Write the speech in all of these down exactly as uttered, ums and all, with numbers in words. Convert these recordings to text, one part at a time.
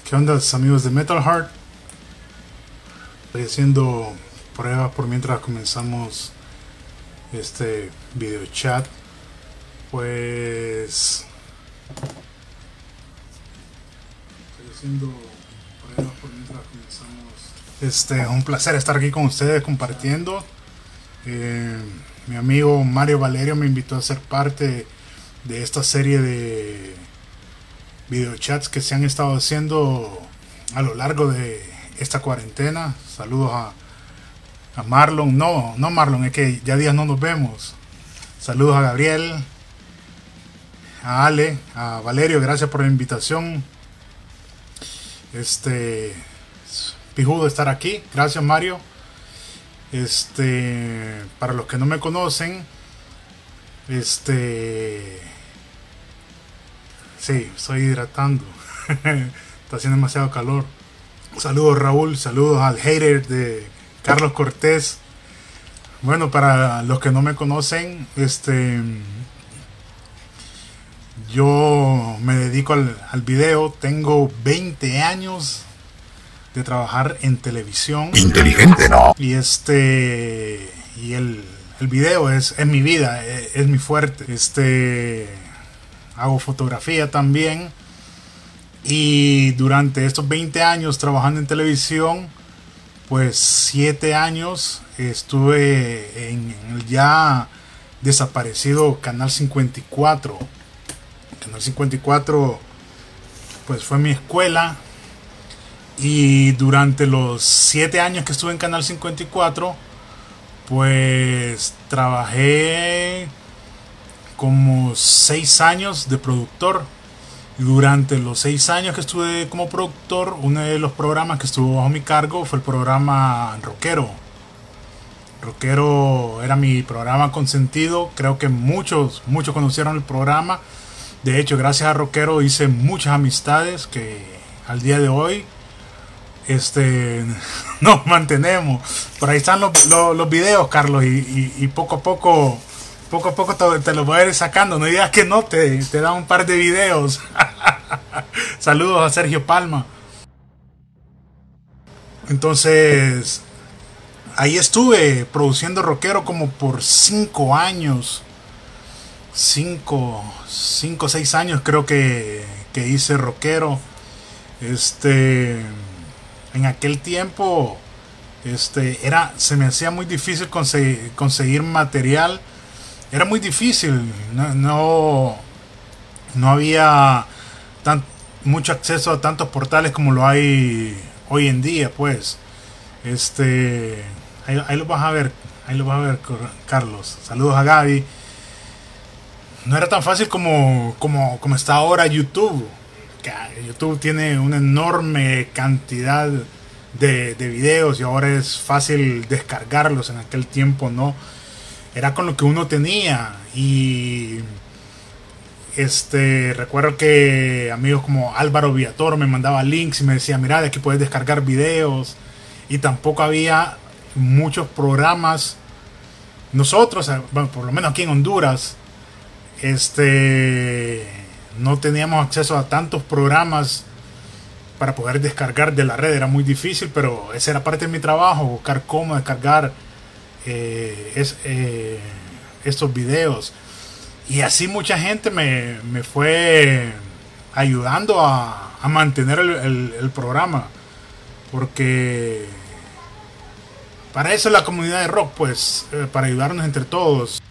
¿Qué onda, amigos de Metal Heart? Estoy haciendo pruebas por mientras comenzamos este video chat. Pues estoy haciendo pruebas por mientras comenzamos. Este, un placer estar aquí con ustedes compartiendo. Eh, mi amigo Mario Valerio me invitó a ser parte de esta serie de videochats que se han estado haciendo a lo largo de esta cuarentena. Saludos a, a Marlon, no, no Marlon, es que ya días no nos vemos. Saludos a Gabriel, a Ale, a Valerio, gracias por la invitación. Este, pijudo estar aquí, gracias Mario. Este, para los que no me conocen, este, sí, estoy hidratando. Está haciendo demasiado calor. Saludos Raúl, saludos al hater de Carlos Cortés. Bueno, para los que no me conocen, este, yo me dedico al, al video. Tengo veinte años de trabajar en televisión. Inteligente, ¿no? Y este, y el, el video es, es mi vida, es, es mi fuerte. Este, hago fotografía también. Y durante estos veinte años trabajando en televisión, pues siete años estuve en el ya desaparecido Canal cincuenta y cuatro. Canal cincuenta y cuatro pues fue mi escuela. Y durante los siete años que estuve en Canal cincuenta y cuatro, pues trabajé como seis años de productor. Y durante los seis años que estuve como productor, uno de los programas que estuvo bajo mi cargo fue el programa Rockero. Rockero era mi programa consentido. Creo que muchos, muchos conocieron el programa. De hecho, gracias a Rockero hice muchas amistades que al día de hoy este, nos mantenemos. Por ahí están los, los, los videos, Carlos, y, y, y poco a poco... Poco a poco te, te lo voy a ir sacando. No digas que no, te, te da un par de videos. Saludos a Sergio Palma. Entonces, ahí estuve produciendo Rockero como por cinco años. Cinco, cinco, seis años creo que, que hice Rockero. Este, en aquel tiempo, este, era, se me hacía muy difícil conseguir, conseguir material. Era muy difícil, no, no, no había tan, mucho acceso a tantos portales como lo hay hoy en día, pues. Este, ahí, ahí lo vas a ver, ahí lo vas a ver, Carlos. Saludos a Gaby. No era tan fácil como, como, como está ahora YouTube. YouTube tiene una enorme cantidad de, de videos y ahora es fácil descargarlos. En aquel tiempo no. Era con lo que uno tenía. Y este, recuerdo que amigos como Álvaro Villator me mandaba links y me decía, mira, de aquí puedes descargar videos. Y tampoco había muchos programas. Nosotros, bueno, por lo menos aquí en Honduras, este, no teníamos acceso a tantos programas para poder descargar de la red. Era muy difícil, pero esa era parte de mi trabajo, buscar cómo descargar Eh, es, eh, estos videos. Y así mucha gente me, me fue ayudando a, a mantener el, el, el programa, porque para eso es la comunidad de rock, pues, eh, para ayudarnos entre todos.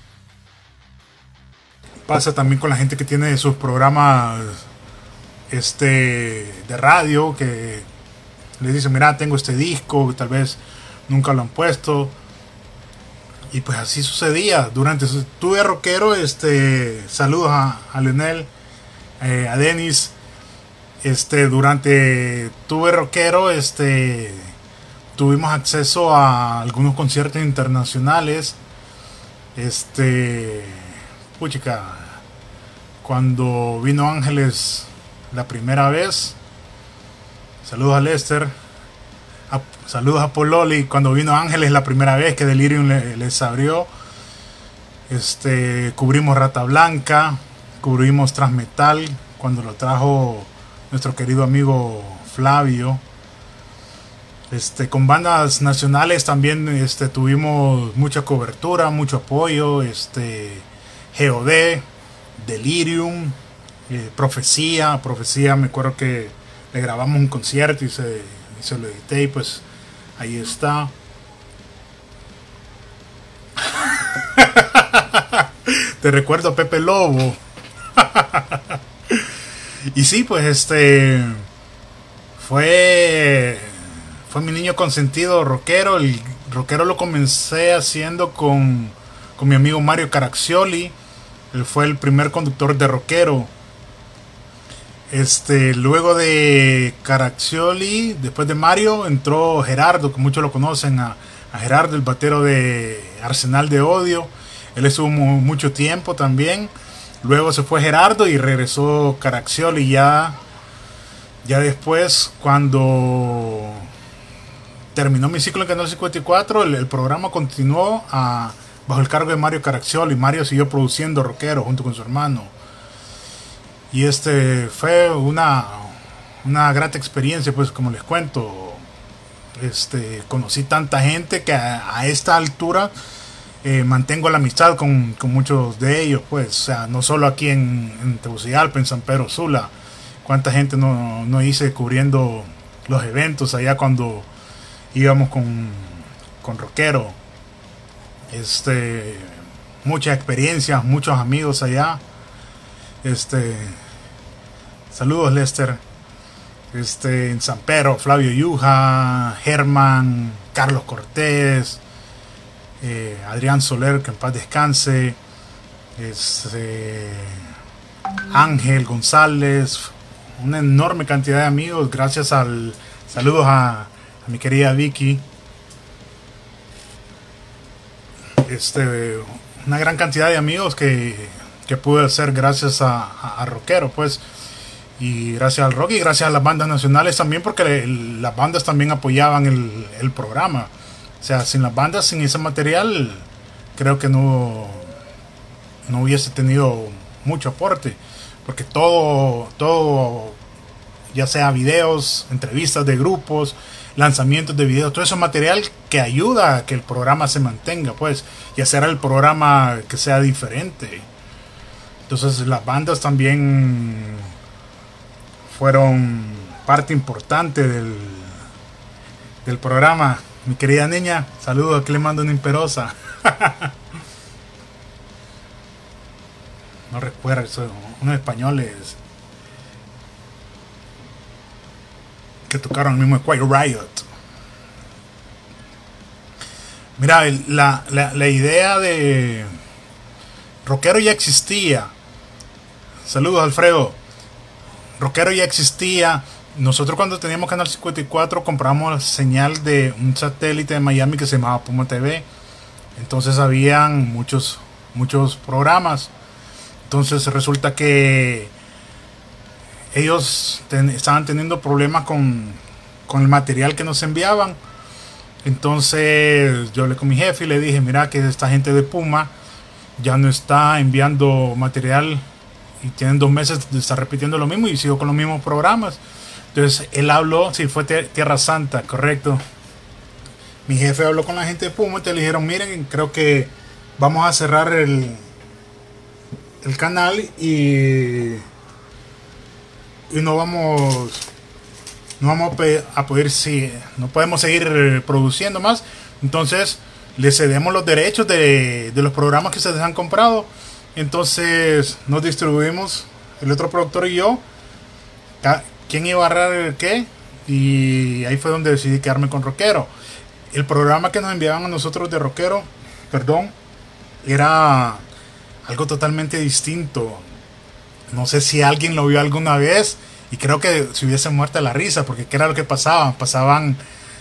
Pasa también con la gente que tiene sus programas este, de radio, que les dice, mira, tengo este disco, tal vez nunca lo han puesto. Y pues así sucedía. Durante tuve Rockero, este, saludos a, a Leonel, eh, a Denis. Este, durante tuve Rockero, este, tuvimos acceso a algunos conciertos internacionales. Este, puchica, cuando vino Ángeles la primera vez. Saludos a Lester. A, saludos a Pololi. Cuando vino Ángeles la primera vez que Delirium le, les abrió, este, cubrimos Rata Blanca, cubrimos Transmetal cuando lo trajo nuestro querido amigo Flavio. Este, con bandas nacionales también este, tuvimos mucha cobertura, mucho apoyo. Este, G O D, Delirium, eh, Profecía. Profecía, me acuerdo que le grabamos un concierto y se, y se lo edité y pues ahí está. Te recuerdo, Pepe Lobo. Y sí, pues este fue fue mi niño consentido rockero. El rockero lo comencé haciendo con, con mi amigo Mario Caraccioli. Él fue el primer conductor de rockero. Este, luego de Caraccioli, después de Mario, entró Gerardo, que muchos lo conocen, a, a Gerardo, el batero de Arsenal de Odio. Él estuvo mu mucho tiempo también. Luego se fue Gerardo y regresó Caraccioli ya, ya después, cuando terminó mi ciclo en Canal cincuenta y cuatro, el, el programa continuó a, bajo el cargo de Mario Caraccioli. Mario siguió produciendo rockero junto con su hermano. Y este fue una, una grata experiencia, pues como les cuento. Este, conocí tanta gente que a, a esta altura eh, mantengo la amistad con, con muchos de ellos, pues, o sea, no solo aquí en, en Tegucigalpa, en San Pedro Sula. Cuánta gente no, no hice cubriendo los eventos allá cuando íbamos con, con rockero. Este, muchas experiencias, muchos amigos allá. Este, saludos Lester. Este, en San Pedro, Flavio Yuja, Germán, Carlos Cortés, eh, Adrián Soler, que en paz descanse, este, Ángel González, una enorme cantidad de amigos, gracias al, saludos a, a mi querida Vicky, este, una gran cantidad de amigos que, que pude hacer gracias a, a, a Rockero, pues. Y gracias al rock y gracias a las bandas nacionales también, porque el, las bandas también apoyaban el, el programa. O sea, sin las bandas, sin ese material, creo que no, no hubiese tenido mucho aporte. Porque todo, todo, ya sea videos, entrevistas de grupos, lanzamientos de videos, todo ese material que ayuda a que el programa se mantenga, pues, y hacer el programa que sea diferente. Entonces las bandas también fueron parte importante del, del programa. Mi querida niña, saludos, aquí le mando una imperosa. No recuerdo, son unos españoles que tocaron el mismo Quiet Riot. Mira, la, la, la idea de Rockero ya existía. Saludos, Alfredo. Rockero ya existía. Nosotros cuando teníamos Canal cincuenta y cuatro compramos la señal de un satélite de Miami que se llamaba Puma T V. Entonces habían muchos muchos programas. Entonces resulta que ellos ten, estaban teniendo problemas con, con el material que nos enviaban. Entonces yo hablé con mi jefe y le dije, mira que esta gente de Puma ya no está enviando material y tienen dos meses de estar repitiendo lo mismo y sigo con los mismos programas. Entonces él habló, sí, fue Tierra Santa, correcto. Mi jefe habló con la gente de Puma y te le dijeron, miren, creo que vamos a cerrar el, el canal y, y no vamos no vamos a poder, si no podemos seguir produciendo más. Entonces le cedemos los derechos de, de los programas que se les han comprado. Entonces nos distribuimos, el otro productor y yo, quién iba a agarrar el qué, y ahí fue donde decidí quedarme con Rockero. El programa que nos enviaban a nosotros de Rockero, perdón, era algo totalmente distinto. No sé si alguien lo vio alguna vez y creo que se hubiese muerto la risa, porque ¿qué era lo que pasaba? Pasaban,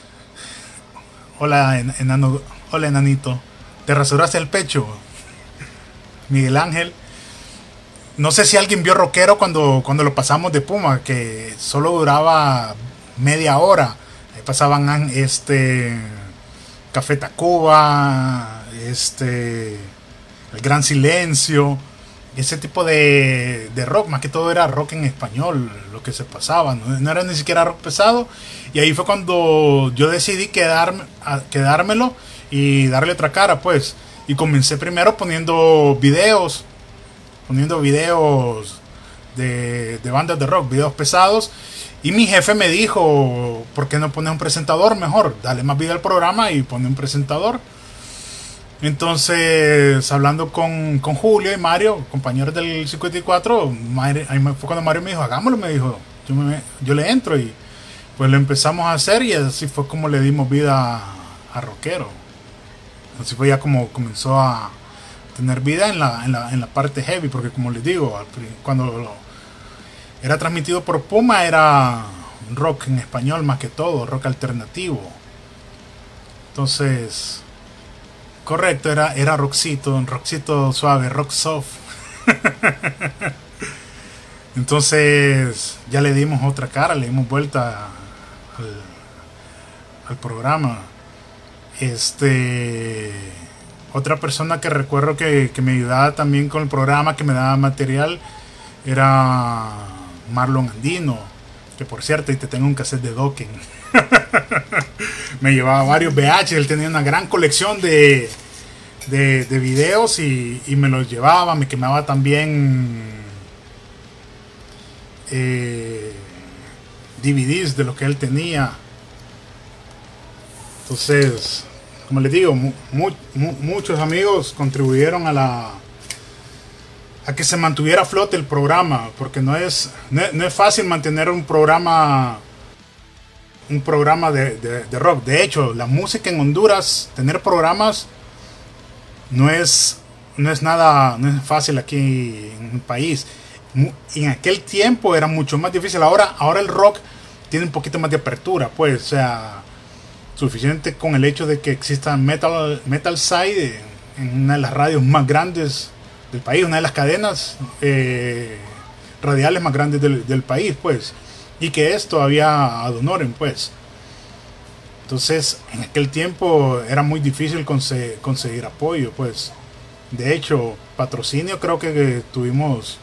hola enano, hola enanito, te rasuraste el pecho, Miguel Ángel. No sé si alguien vio Rockero cuando, cuando lo pasamos de Puma, que solo duraba media hora. Ahí pasaban este Café Tacuba, este El Gran Silencio. ese tipo de, de rock, más que todo era rock en español, lo que se pasaba, no, no era ni siquiera rock pesado. Y ahí fue cuando yo decidí quedarme, a, quedármelo y darle otra cara, pues. Y comencé primero poniendo videos, poniendo videos de, de bandas de rock, videos pesados. Y mi jefe me dijo, ¿por qué no pones un presentador mejor? Dale más vida al programa y pone un presentador. Entonces, hablando con, con Julio y Mario, compañeros del cincuenta y cuatro, Mario, ahí fue cuando Mario me dijo, hagámoslo, me dijo, yo, me, yo le entro y pues lo empezamos a hacer y así fue como le dimos vida a, a Rockero. Así fue ya como comenzó a tener vida en la, en la, en la parte heavy, porque como les digo, cuando lo, era transmitido por Puma era rock en español más que todo, rock alternativo. Entonces... correcto, era, era rockcito, un rockcito suave, rock soft. Entonces ya le dimos otra cara, le dimos vuelta al, al programa. Este, otra persona que recuerdo que, que me ayudaba también con el programa, que me daba material, era Marlon Andino, que por cierto, y te tengo un cassette de Dokken. Me llevaba varios V H, él tenía una gran colección de, de, de videos y, y me los llevaba, me quemaba también eh, D V Ds de lo que él tenía. Entonces, como les digo, mu mu muchos amigos contribuyeron a la a que se mantuviera a flote el programa, porque no es, no, no es fácil mantener un programa un programa de, de, de rock. De hecho, la música en Honduras, tener programas no es no es nada, no es fácil aquí en el país. En aquel tiempo era mucho más difícil. Ahora, ahora el rock tiene un poquito más de apertura, pues, o sea, suficiente con el hecho de que exista Metal, Metal Side en una de las radios más grandes del país, una de las cadenas eh, radiales más grandes del, del país, pues, y que es todavía ad honorem, pues. Entonces, en aquel tiempo era muy difícil conse conseguir apoyo, pues. De hecho, patrocinio creo que, que tuvimos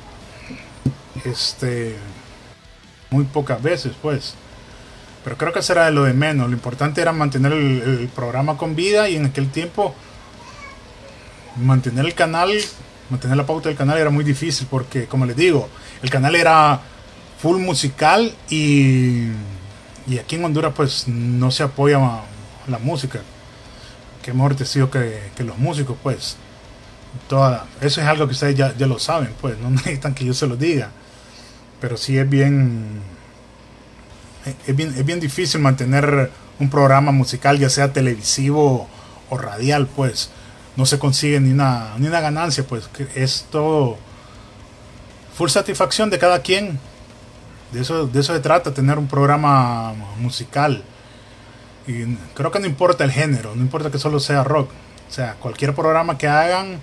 este muy pocas veces, pues. Pero creo que será de lo de menos. Lo importante era mantener el, el programa con vida, y en aquel tiempo mantener el canal, mantener la pauta del canal era muy difícil, porque como les digo, el canal era full musical y, y aquí en Honduras pues no se apoya la música. Qué mejor testigo que, que los músicos, pues. Toda, eso es algo que ustedes ya, ya lo saben, pues no necesitan que yo se lo diga, pero sí es bien es bien es bien difícil mantener un programa musical, ya sea televisivo o radial, pues no se consigue ni una ni una ganancia, pues que es todo full satisfacción de cada quien. De eso de eso se trata, tener un programa musical. Y creo que no importa el género, no importa que solo sea rock, o sea, cualquier programa que hagan,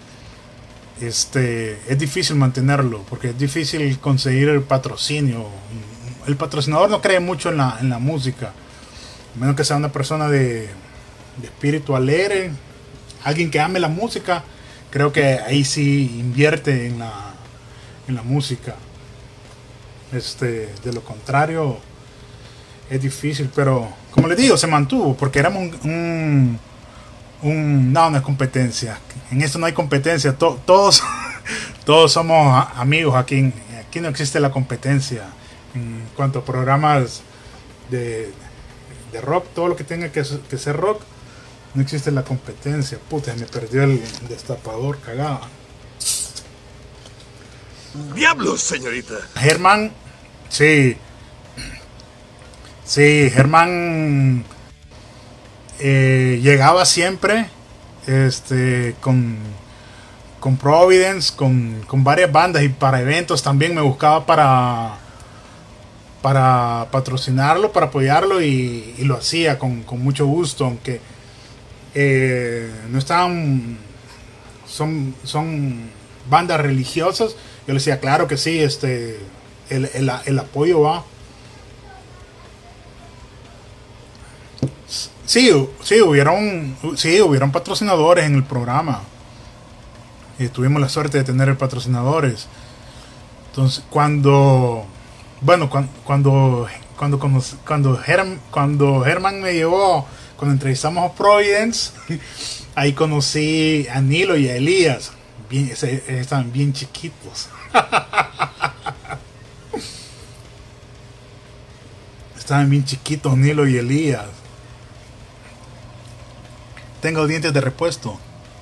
este es difícil mantenerlo, porque es difícil conseguir el patrocinio. El patrocinador no cree mucho en la, en la música, a menos que sea una persona de, de espíritu alegre, alguien que ame la música. Creo que ahí sí invierte en la, en la música. Este, de lo contrario es difícil, pero como les digo, se mantuvo, porque éramos un, un, un no, no es competencia. En esto no hay competencia. To, todos, todos somos amigos aquí. Aquí no existe la competencia. En cuanto a programas de, de rock, todo lo que tenga que, que ser rock, no existe la competencia. Puta, me perdió el destapador, cagada. ¡Diablos, señorita! Germán, sí. Sí, Germán eh, llegaba siempre este, con, con Providence, con, con varias bandas, y para eventos también me buscaba para, para patrocinarlo, para apoyarlo, y, y lo hacía con, con mucho gusto, aunque eh, no estaban, son, son bandas religiosas. Yo le decía, claro que sí, este, el, el, el apoyo va. Sí, sí, hubieron, sí, hubieron patrocinadores en el programa. y tuvimos la suerte de tener patrocinadores. Entonces, cuando, bueno, cuando, cuando, cuando, cuando, Herm, cuando Herman me llevó, cuando entrevistamos a Providence, ahí conocí a Nilo y a Elías. Bien, estaban bien chiquitos. Estaban bien chiquitos Nilo y Elías. Tengo dientes de repuesto.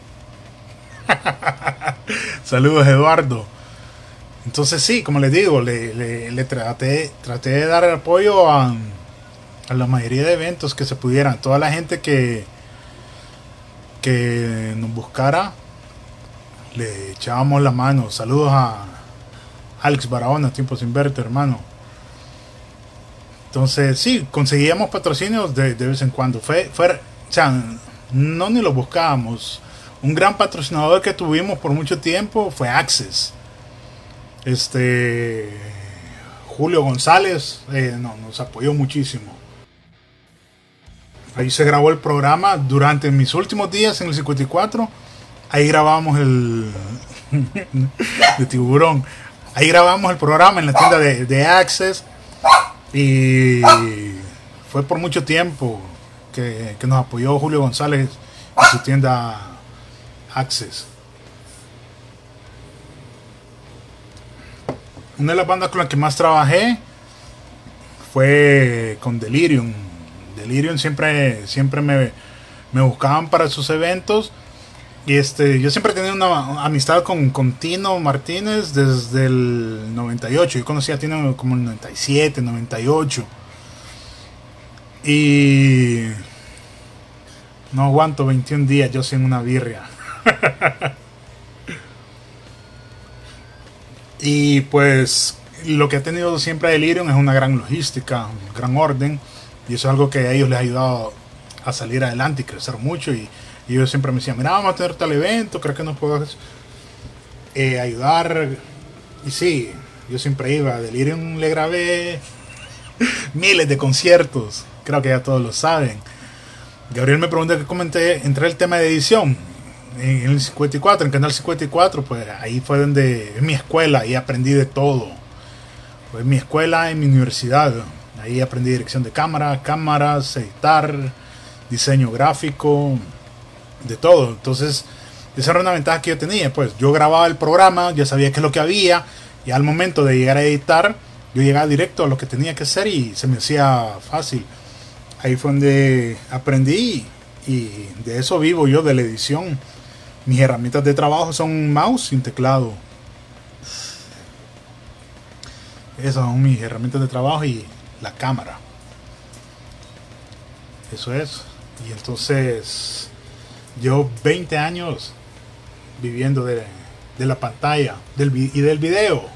Saludos, Eduardo. Entonces sí, como les digo, le, le, le traté, traté de dar apoyo a, a la mayoría de eventos que se pudieran. Toda la gente que, que nos buscara, le echábamos la mano. Saludos a Alex Barahona, tiempo sin verte, hermano. Entonces sí, conseguíamos patrocinios de, de vez en cuando. Fue, fue, o sea, no ni lo buscábamos. Un gran patrocinador que tuvimos por mucho tiempo fue Access. Este Julio González eh, no, nos apoyó muchísimo. Ahí se grabó el programa durante mis últimos días en el cincuenta y cuatro. Ahí grabamos el de Tiburón. Ahí grabamos el programa en la tienda de, de Access. Y fue por mucho tiempo que, que nos apoyó Julio González en su tienda Access. Una de las bandas con las que más trabajé fue con Delirium. Delirium siempre, siempre me, me buscaban para sus eventos. Y este, yo siempre tenía una amistad con, con Tino Martínez desde el noventa y ocho. Yo conocí a Tino como en el noventa y siete, noventa y ocho. Y no aguanto veintiún días yo sin una birria. Y pues lo que ha tenido siempre Delirium es una gran logística, un gran orden. Y eso es algo que a ellos les ha ayudado a salir adelante y crecer mucho. Y, y ellos siempre me decían, mira, vamos a tener tal evento, ¿crees que nos puedes eh, ayudar? Y sí, yo siempre iba. A Delirium le grabé miles de conciertos. Creo que ya todos lo saben. Gabriel me preguntó que comenté, entré el tema de edición. En el cincuenta y cuatro, en Canal cincuenta y cuatro, pues ahí fue donde es mi escuela y aprendí de todo. Fue mi escuela y mi universidad. Ahí aprendí dirección de cámara, cámaras, editar, diseño gráfico, de todo. Entonces, esa era una ventaja que yo tenía. Pues yo grababa el programa, ya sabía qué es lo que había, y al momento de llegar a editar, yo llegaba directo a lo que tenía que hacer y se me hacía fácil. Ahí fue donde aprendí y de eso vivo yo, de la edición. Mis herramientas de trabajo son un mouse sin teclado. Esas son mis herramientas de trabajo y la cámara. Eso es. Y entonces llevo veinte años viviendo de, de la pantalla del, y del video.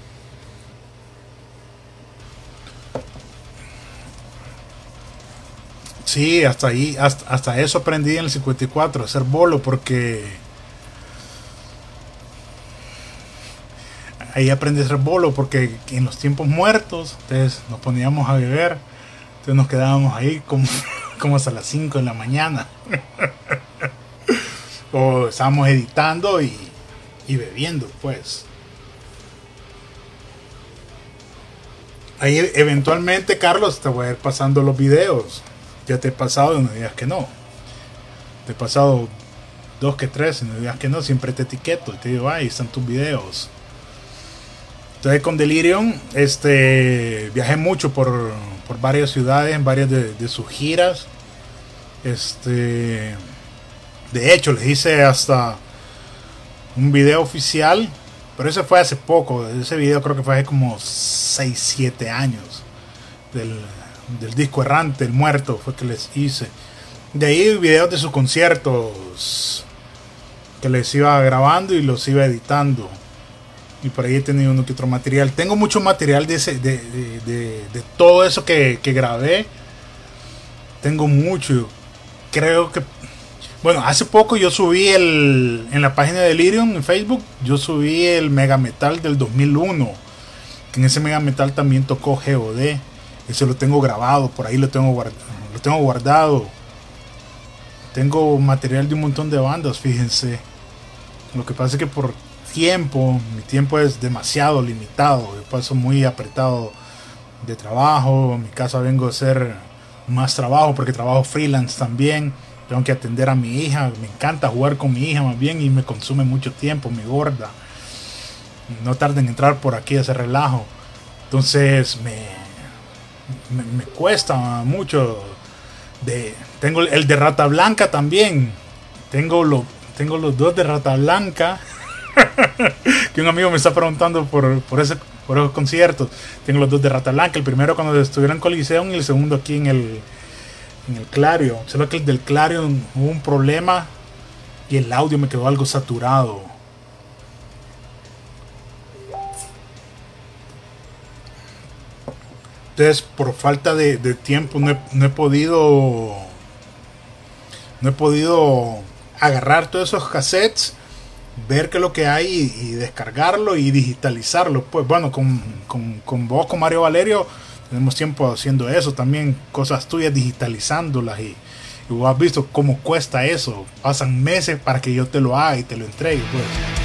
Sí, hasta ahí, hasta, hasta eso aprendí en el cincuenta y cuatro, hacer bolo, porque ahí aprendí a hacer bolo, porque en los tiempos muertos, entonces nos poníamos a beber, entonces nos quedábamos ahí como, como hasta las cinco de la mañana. O estábamos editando y, y bebiendo, pues. Ahí eventualmente, Carlos, te voy a ir pasando los videos. Ya te he pasado y no digas que no. Te he pasado dos que tres y no digas que no. Siempre te etiqueto y te digo, ahí están tus videos. Entonces con Delirium este, viajé mucho por, por varias ciudades, en varias de, de sus giras. Este, de hecho, les hice hasta un video oficial, pero ese fue hace poco. Ese video creo que fue hace como seis siete años. Del... del disco Errante, El Muerto, fue que les hice. De ahí videos de sus conciertos que les iba grabando y los iba editando. Y por ahí he tenido uno que otro material. Tengo mucho material de, ese, de, de, de, de todo eso que, que grabé. Tengo mucho. Creo que... Bueno, hace poco yo subí el... En la página de Delirium en Facebook, yo subí el Mega Metal del dos mil uno. Que en ese Mega Metal también tocó G O D. Ese lo tengo grabado, por ahí lo tengo guardado, lo tengo guardado. Tengo material de un montón de bandas, fíjense. Lo que pasa es que por tiempo, mi tiempo es demasiado limitado. Yo paso muy apretado de trabajo. En mi casa vengo a hacer más trabajo porque trabajo freelance también. Tengo que atender a mi hija. Me encanta jugar con mi hija más bien y me consume mucho tiempo, mi gorda. No tarda en entrar por aquí a hacer relajo. Entonces me, me, me cuesta mucho. De, tengo el de Rata Blanca también. Tengo, lo, tengo los dos de Rata Blanca. Que un amigo me está preguntando por, por, ese, por esos conciertos. Tengo los dos de Rata Blanca. El primero cuando estuvieron en Coliseum y el segundo aquí en el, en el Clario. Solo que el del Clario hubo un problema y el audio me quedó algo saturado. Entonces, por falta de, de tiempo, no he, no he podido. No he podido agarrar todos esos cassettes, ver qué es lo que hay y, y descargarlo y digitalizarlo. Pues bueno, con, con, con vos, con Mario Valerio, tenemos tiempo haciendo eso. También cosas tuyas, digitalizándolas. Y, y vos has visto cómo cuesta eso. Pasan meses para que yo te lo haga y te lo entregue, pues.